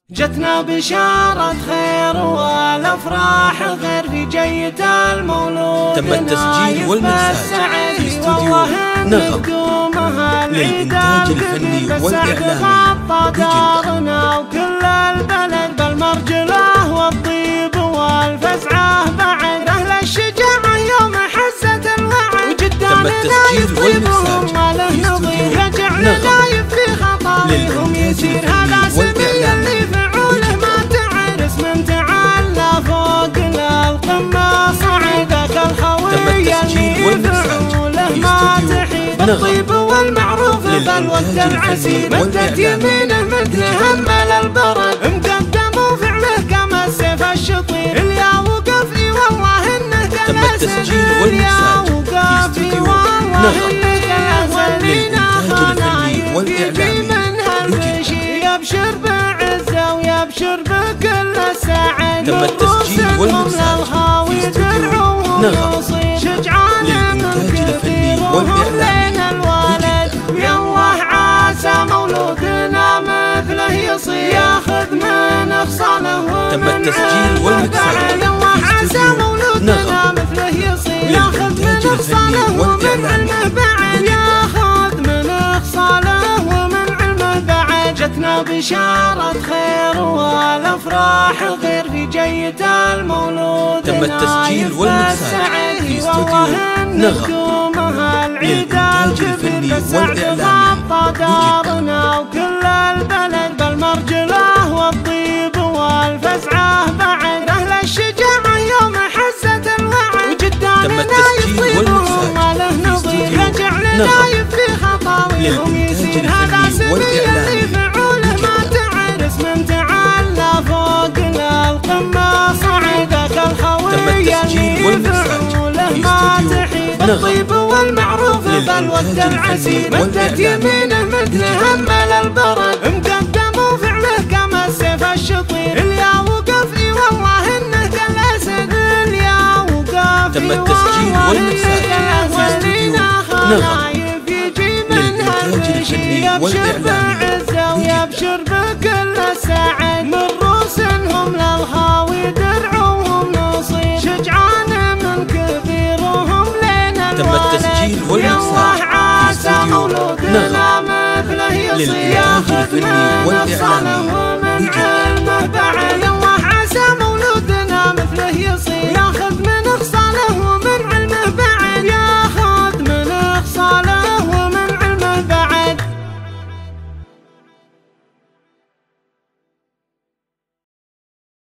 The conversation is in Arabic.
جتنا بشارة خير والأفراح غير في جية المولود. تم التسجيل والمكساج في استوديو نغم للإنتاج الفني والإعلامي دارنا وكل البلد بالمرجلة والطيب والفزعة بعد أهل الشجاعة يوم حزة الوعد. تم التسجيل والمكساج في استوديو نغم في خطاياهم يسير هذا سبيل اللي فعوله ما تعرس من تعلى فوق القمة صعدك الخوية اللي فعوله ما تحيد الطيب والمعروف بالود العسير. مدت يمينه مثل همل البرد مقدم وفعله كما السيف الشطير. اليا وقف اي والله انه تم التسجيل والمكساج في استوديو نغم للإنتاج الفني والإعلامي يبشر بعزة ويبشر بكل السعد. تم التسجيل والمكساج في استوديو نغم للإنتاج الفني والإعلامي. يالله عسى مولودنا مثله يصير ياخذ من أخصاله. تم التسجيل والمكساج في استوديو نغم للإنتاج الفني والإعلامي. جتنا بشارة خير والأفراح غير في جية المولود. تم التسجيل والمكساج في استوديو نغم للإنتاج الفني والإعلامي. دارنا وكل البلد بالمرجلة والطيب والفزعة بعد أهل الشجاعة يوم حزة الوعد. تم التسجيل والمكساج في استوديو نغم للإنتاج الفني والإعلامي. تم التسجيل والمكساج في استوديو الطيب والمعروف بالود العسير. مدت يمينه مثل همل البرد مقدم وفعله كما السيف الشطير. اليا وقف اي والله انه كالاسد. اليا وقف تم التسجيل والمكساج في استوديو نغم للإنتاج الفني والإعلامي. ويبشر بكل السعد من رؤوسهم للخاوي درعوهم نصير. شجعان من كبيرهم لنا الوالد. تم التسجيل والمكساج في استوديو نغم للإنتاج الفني والإعلامي.